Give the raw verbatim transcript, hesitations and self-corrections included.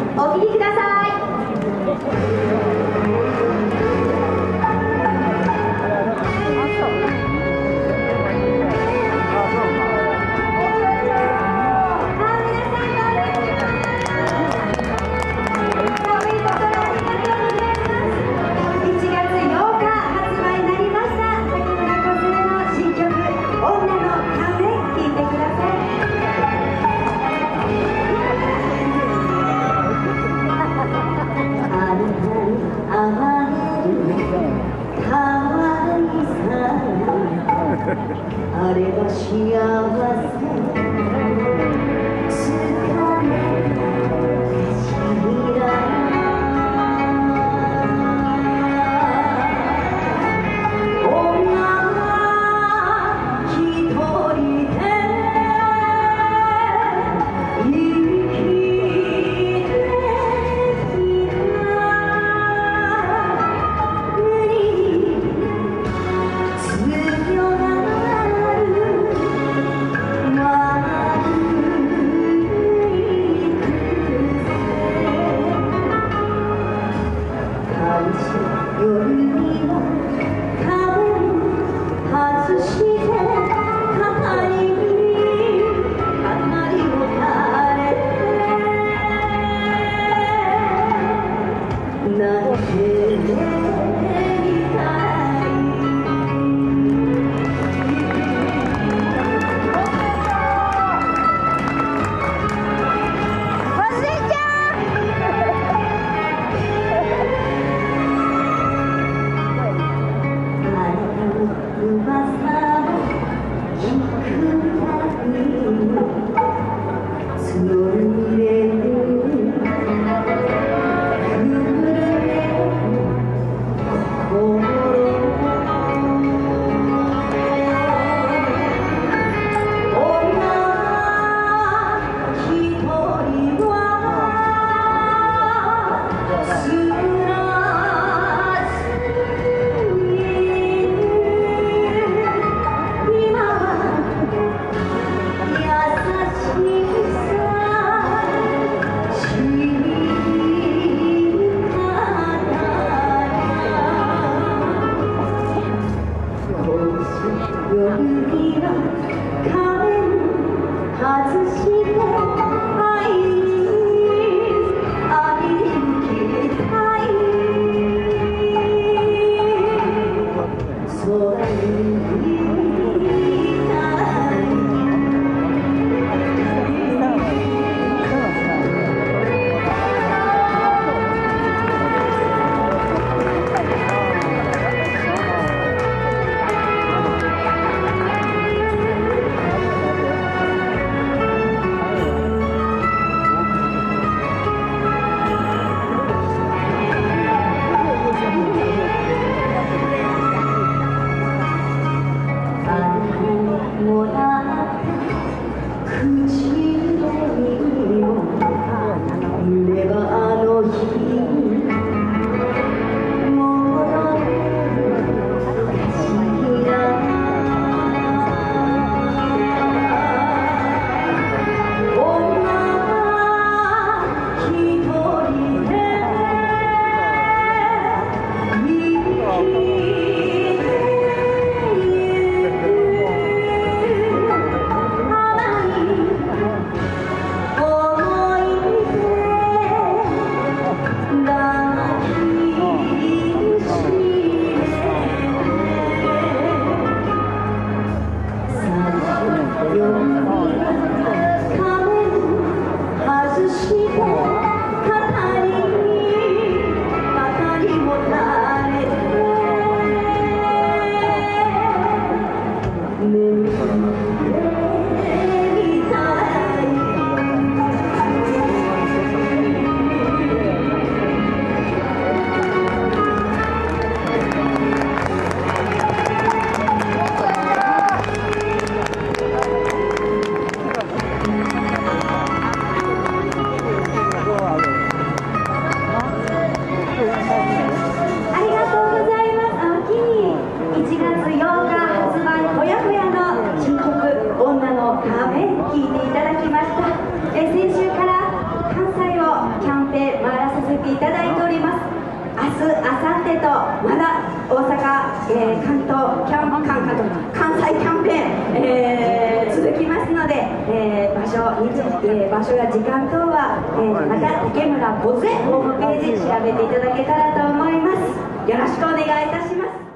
お聴きください。あれば幸せつかめしら女が一人で生きてきた胸に強がてとまだ大阪、えー、関東キャン関関関西キャンペーン、えー、続きますので、えー、場所、えー、場所や時間等は、えー、また池村ボゼホームページ調べていただけたらと思います。よろしくお願いいたします。